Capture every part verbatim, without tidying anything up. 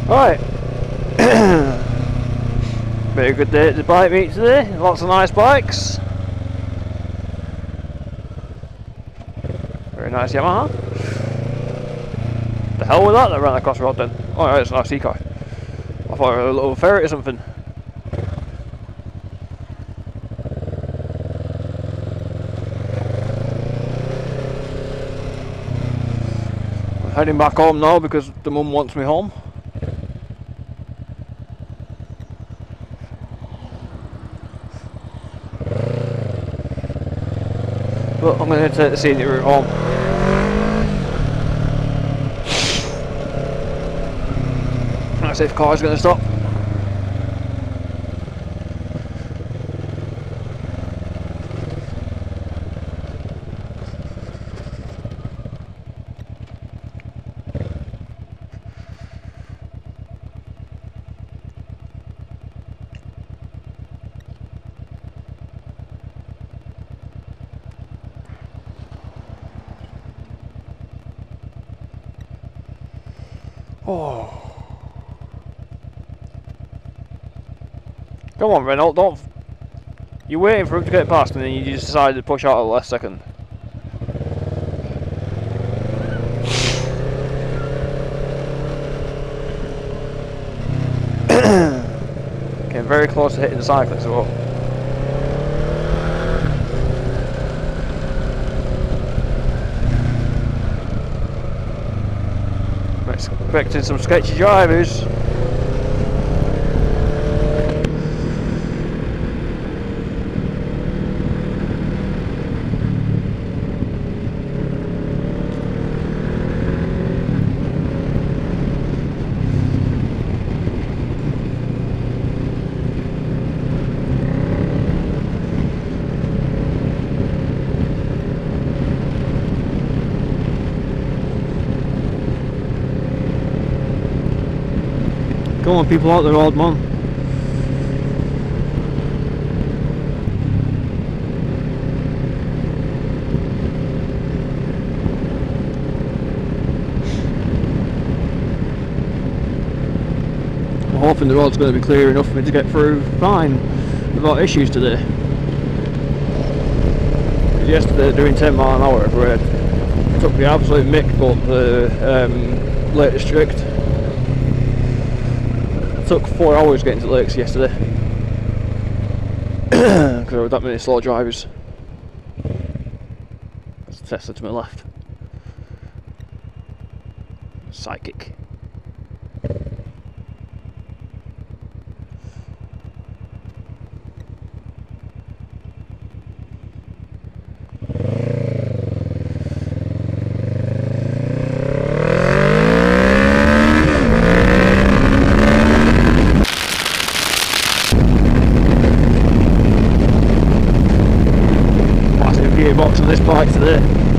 Right. Very good day at the bike meet today. Lots of nice bikes. Very nice Yamaha. The hell with that that ran across the road then? Oh right, it's an R C car. I thought it was a little ferret or something. I'm heading back home now because the mum wants me home. But I'm going to take the scenic route home. Let's see if the car's going to stop. Oh. Come on, Renault, don't... You're waiting for him to get past and then you just decided to push out at the last second. Getting very close to hitting the cyclist as well. Expecting some sketchy drivers. Come on, people out there, old man. I'm hoping the road's going to be clear enough for me to get through fine without issues today. Because yesterday, doing ten mile an hour everywhere, it took the absolute mick, but the um, Lake District. Took four hours getting to the lakes yesterday because there were that many slow drivers. There's a Tesla to my left. Psychic. Gearbox on this bike today.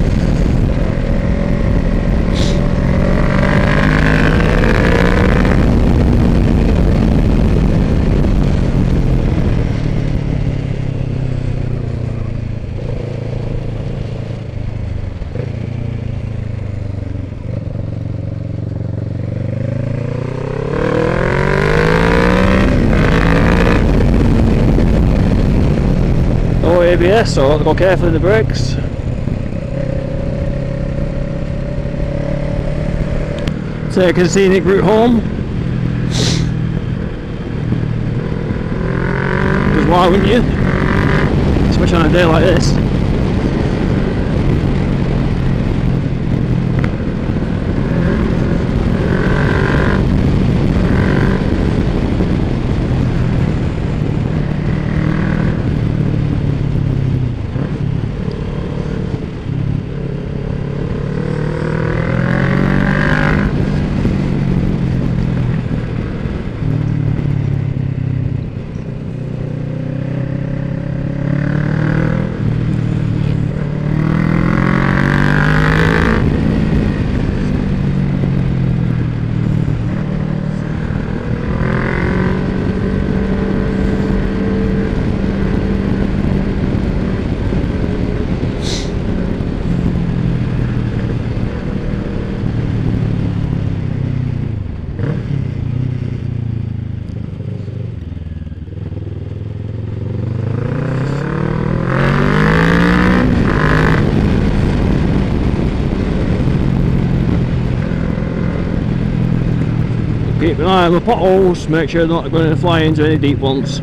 No A B S, so I've got to go carefully in the brakes. Take a scenic route home. Because why wouldn't you? Especially on a day like this. keep an eye on the potholes, make sure they're not going to fly into any deep ones.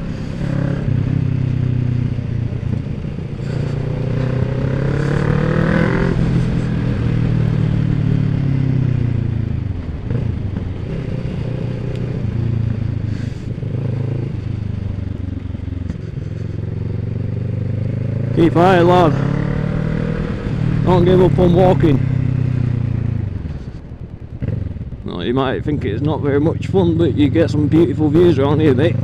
Keep eye, lad. Don't give up on walking. Well, you might think it's not very much fun, but you get some beautiful views around here, mate.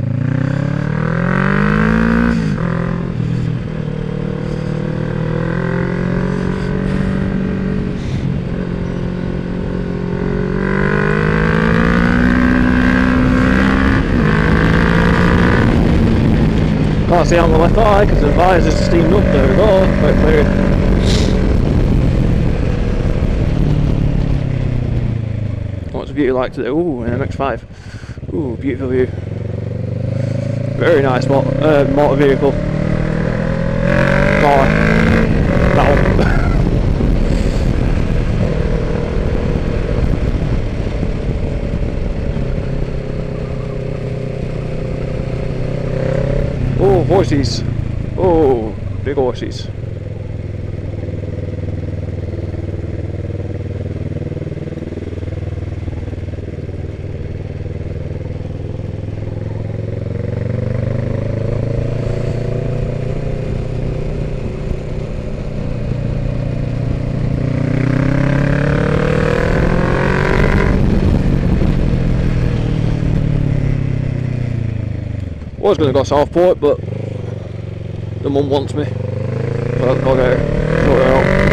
Can't see on the left eye because the visor's steamed up. There we go, quite clear. What's the view like today? Ooh, an M X five. Ooh, beautiful view. Very nice motor, uh, motor vehicle. Car. That one. Oh, horses. Oh, big horses. I was going to go Southport, but the mum wants me. So I'll go there, sort her out.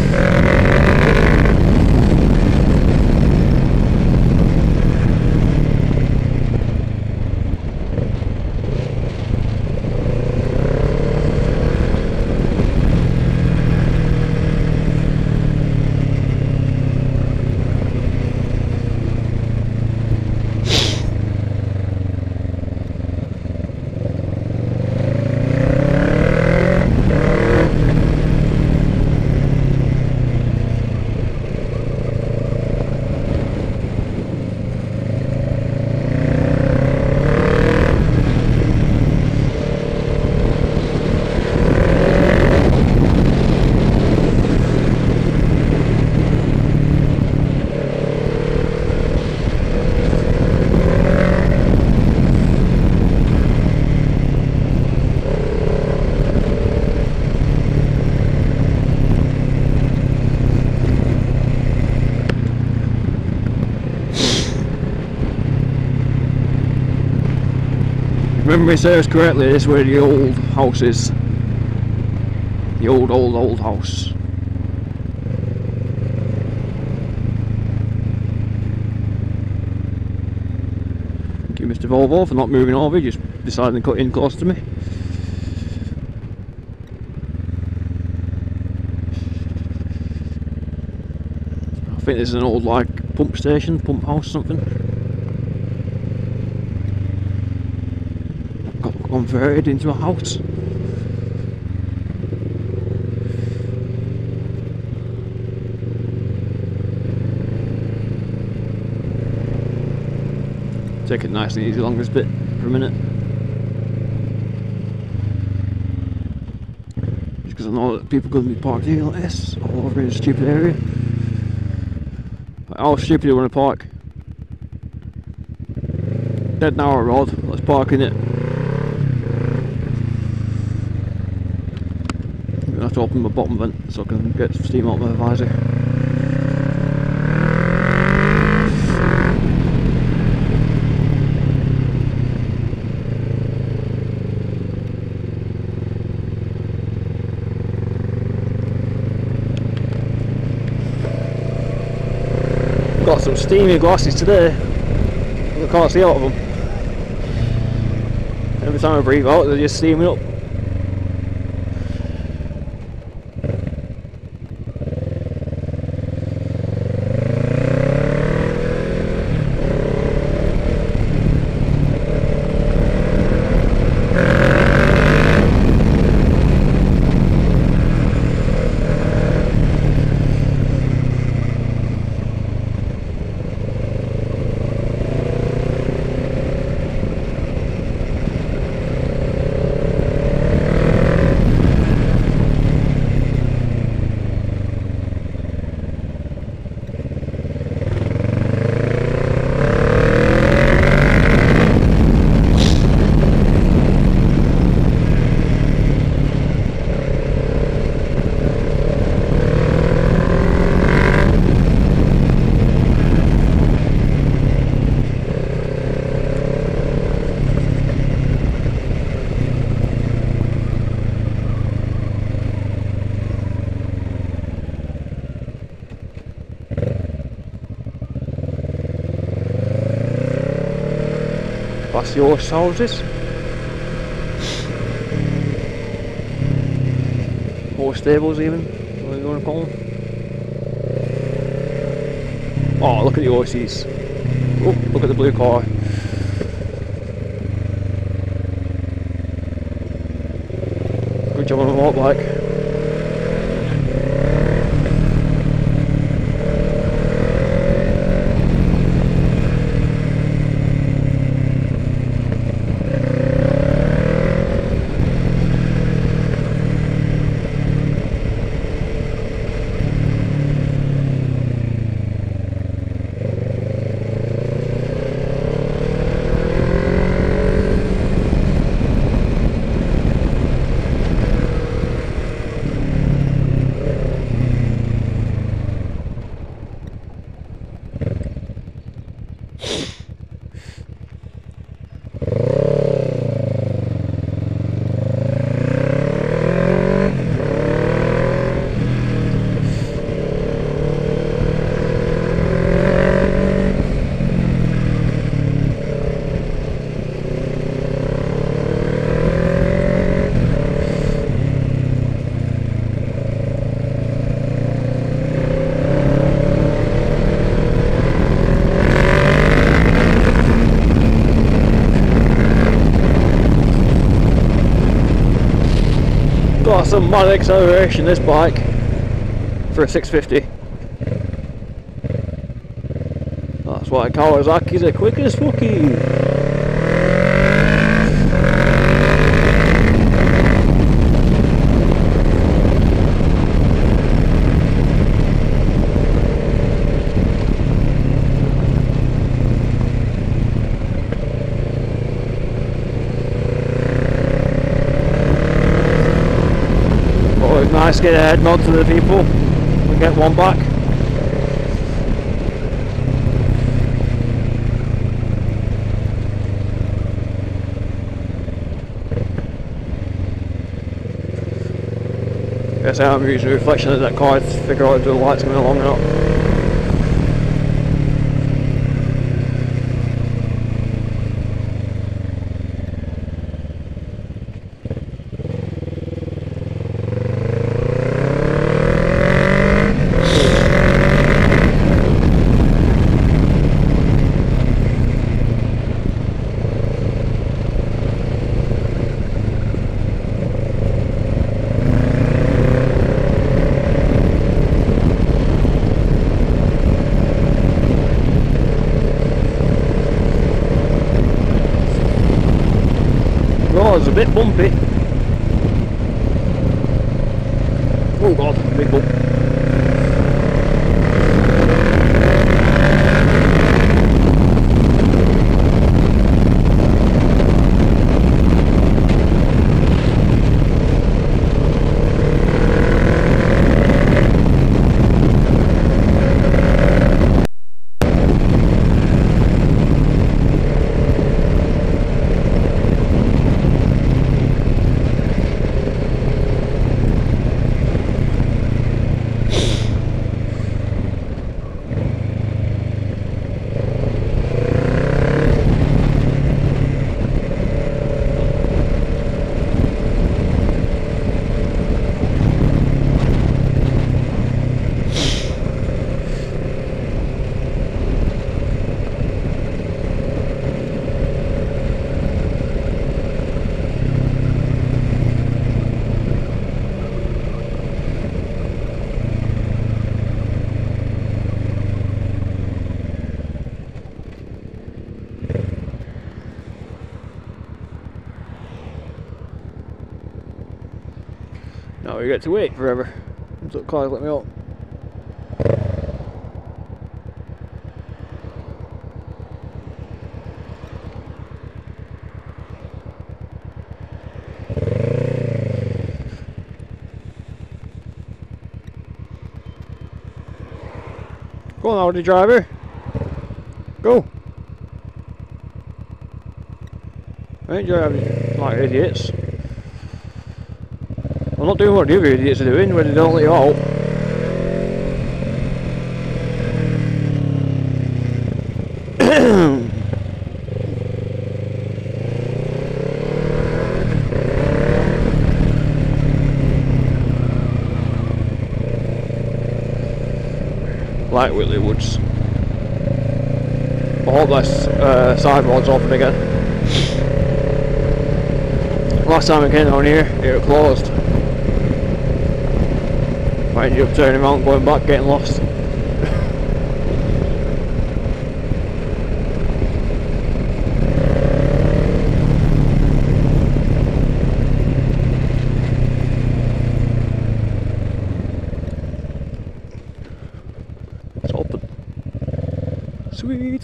Remember me serves correctly, this is where the old house is. The old, old, old house. Thank you, Mister Volvo, for not moving over, just deciding to cut in close to me. I think this is an old, like, pump station, pump house or something. Converted into a house. Take it nice and easy along this bit for a minute. Just because I know that people are going to be parked here like this, all over in a stupid area. But how stupid do you want to park? Dead narrow road, let's park in it. I have to open my bottom vent so I can get some steam out of my visor. Got some steamy glasses today. I can't see out of them. Every time I breathe out, they're just steaming up. past the horse houses. Horse stables even, what do you want to call them? Oh, look at the horses. Oh, look at the blue car. Good job on a motorbike. Got some mad acceleration this bike for a six fifty. That's why Kawasaki's the quickest fucky. Nice to get a head nod to the people and get one back. Guess I'm using the reflection of that car to figure out if the light's coming along or not. Oh, it's a bit bumpy. Oh god, big bump. Now we get to wait forever until the car let me up. Go on, Audi driver. Go. I ain't driving like idiots. I'm not doing what the other idiots are doing when they don't let you out. like Whitley Woods. I hope this uh, sidewalk's open again. Last time I came down here, it was closed. I ended up turning around, going back, getting lost. It's open. Sweet.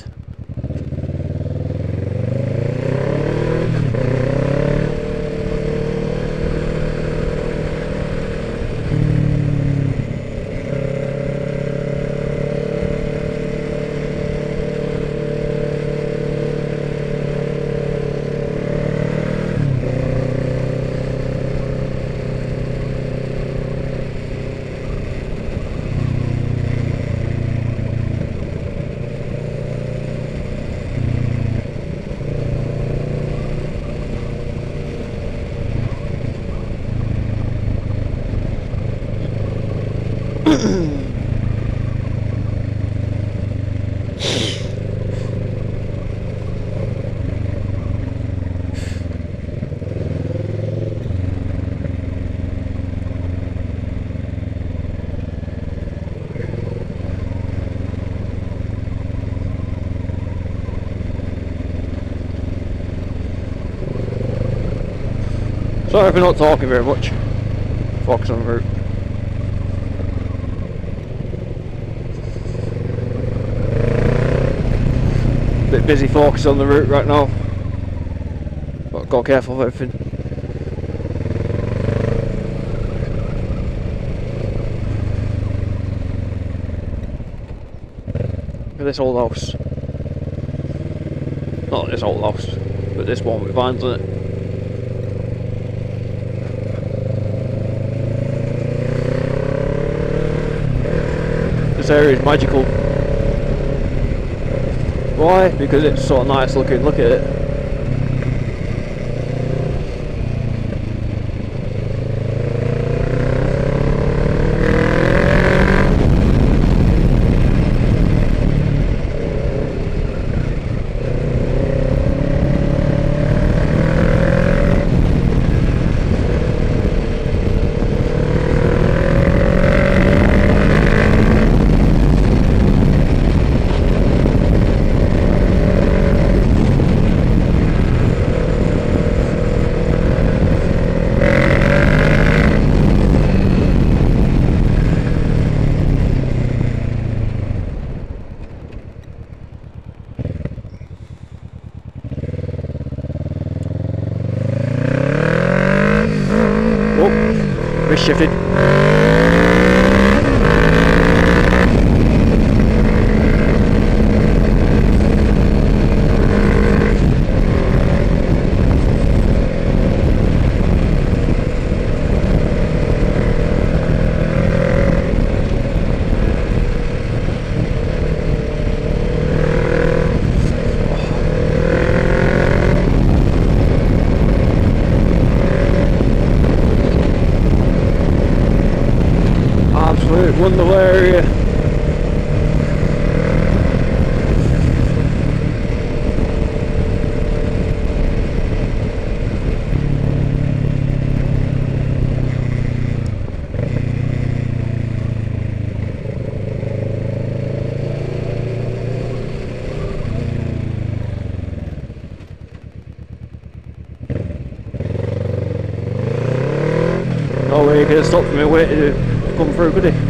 Sorry if we're not talking very much. Focus on the route. Bit busy focusing on the route right now. But gotta be careful of everything. Look at this old house. Not this old house, but this one with vines on it. This area is magical. Why? Because it's so nice looking. Look at it. Shifted. Wonderful area. No way you could have stopped me waiting to come through, could he?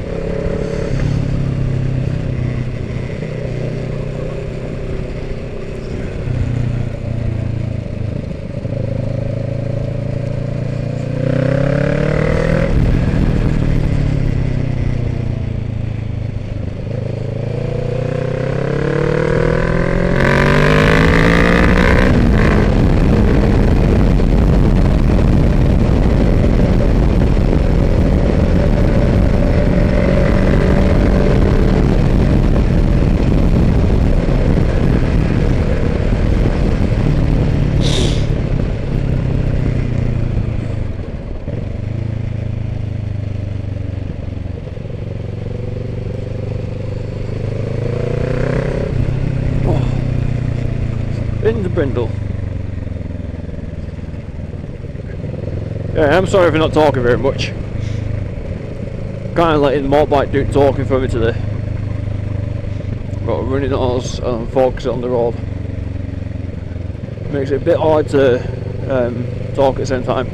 into Brindle. Yeah, I'm sorry for not talking very much. Kind of letting the motorbike do talking for me today. But running ours and focusing on the road makes it a bit hard to um, talk at the same time.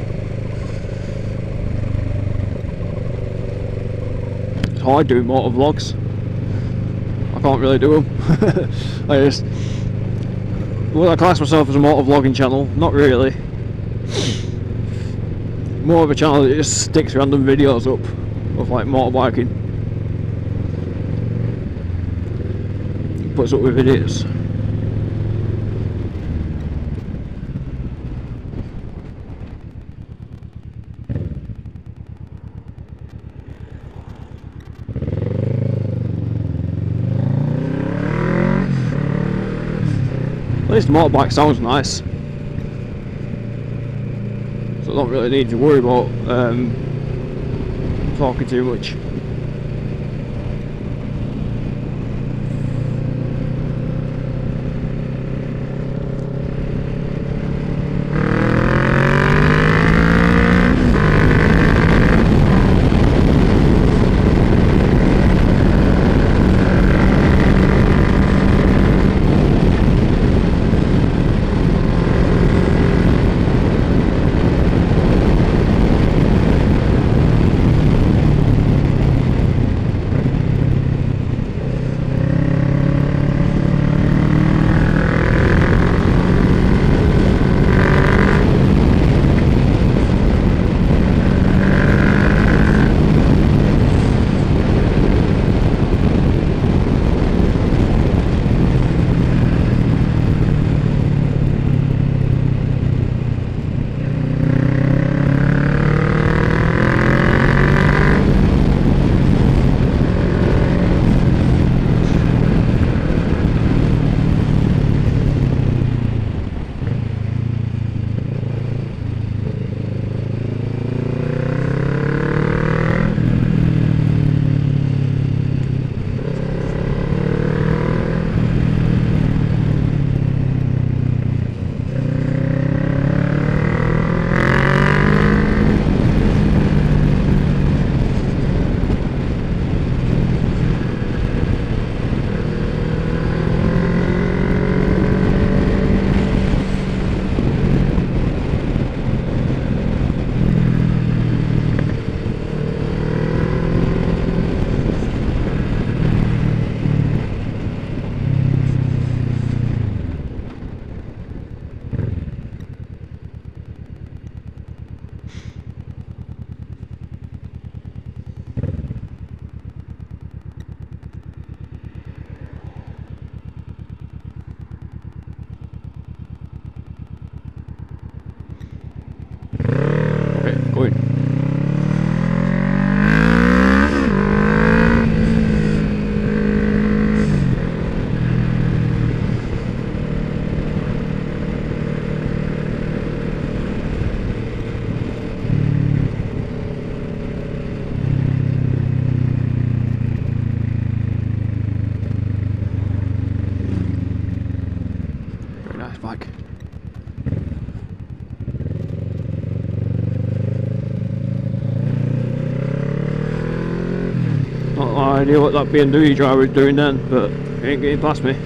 It's hard doing motor vlogs. I can't really do them. I just, well, I class myself as a motor vlogging channel. Not really. More of a channel that just sticks random videos up of like motorbiking. Puts up with idiots. At least the motorbike sounds nice, so I don't really need to worry about um, talking too much. Going. Very nice bike. Not no idea what that B M W driver was doing then, but he ain't getting past me.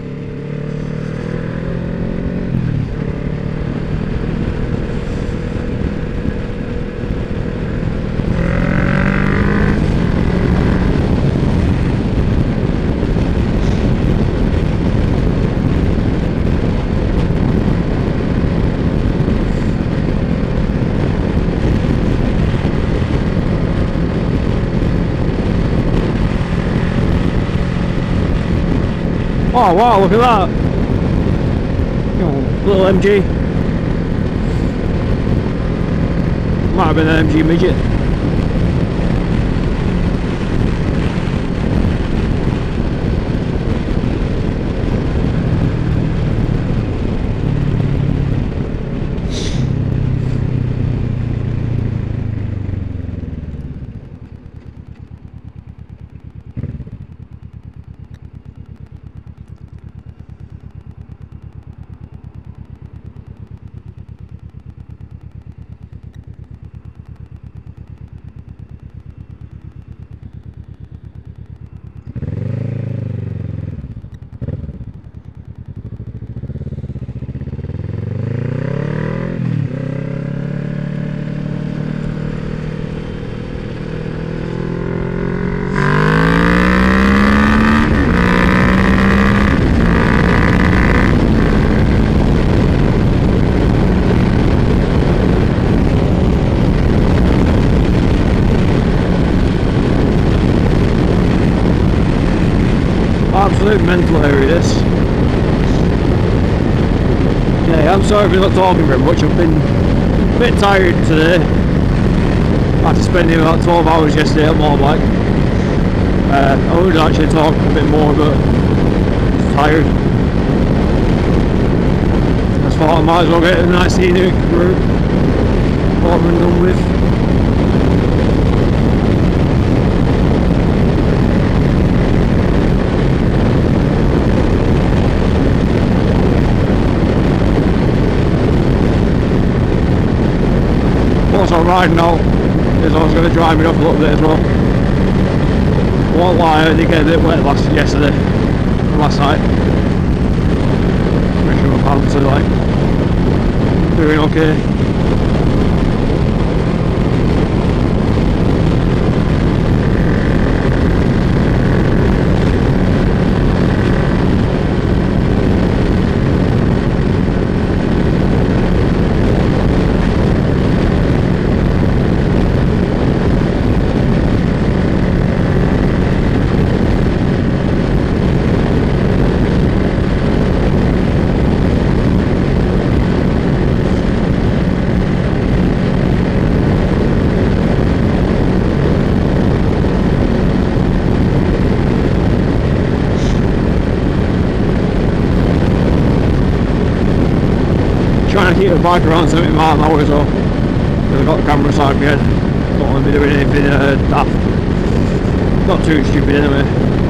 Oh wow, look at that! You know, little M G. Might have been an M G midget. mental area, this. Yeah, I'm sorry if I'm not talking very much. I've been a bit tired today after spending about twelve hours yesterday on motorbike. Uh, I would actually talk a bit more, but I'm tired. I thought I might as well get a nice scenic route over and done with. Once I'm riding out, is I was going to dry me off a little bit as well. I won't lie, I did get a bit wet last yesterday, last night. Make sure my pants are like doing okay. Trying to keep the bike around seventy miles an hour as well, because I've got the camera side of my head. Don't want to be doing anything uh, daft. Not too stupid anyway.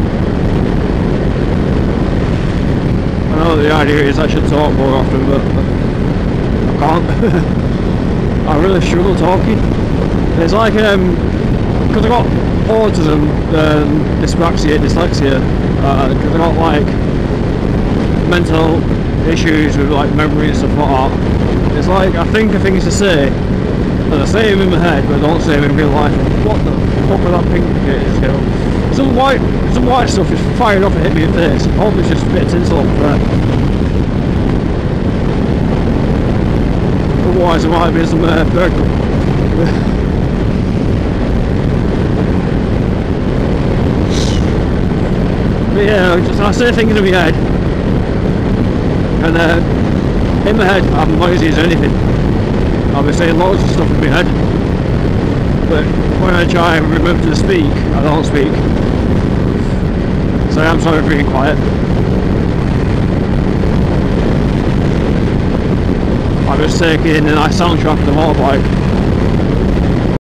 I know the idea is I should talk more often, but I can't. I really struggle talking. It's like, um, because I've got autism, um, dyspraxia, dyslexia, because uh, I've got like mental issues with like memory and stuff like that. It's like I think of things to say and I say them in my head but I don't say them in real life. What the fuck was that pink is, you know? Some white some white stuff is firing off and hit me in the face. I hope it's just a bit of tinsel up there. Otherwise there might be some uh, bird. But yeah, just, I say things in my head. And uh, in my head, I'm noisy as anything. I'll be saying loads of stuff in my head. But when I try and remember to speak, I don't speak. So I'm sorry for being quiet. I'm just taking in a nice soundtrack of the motorbike.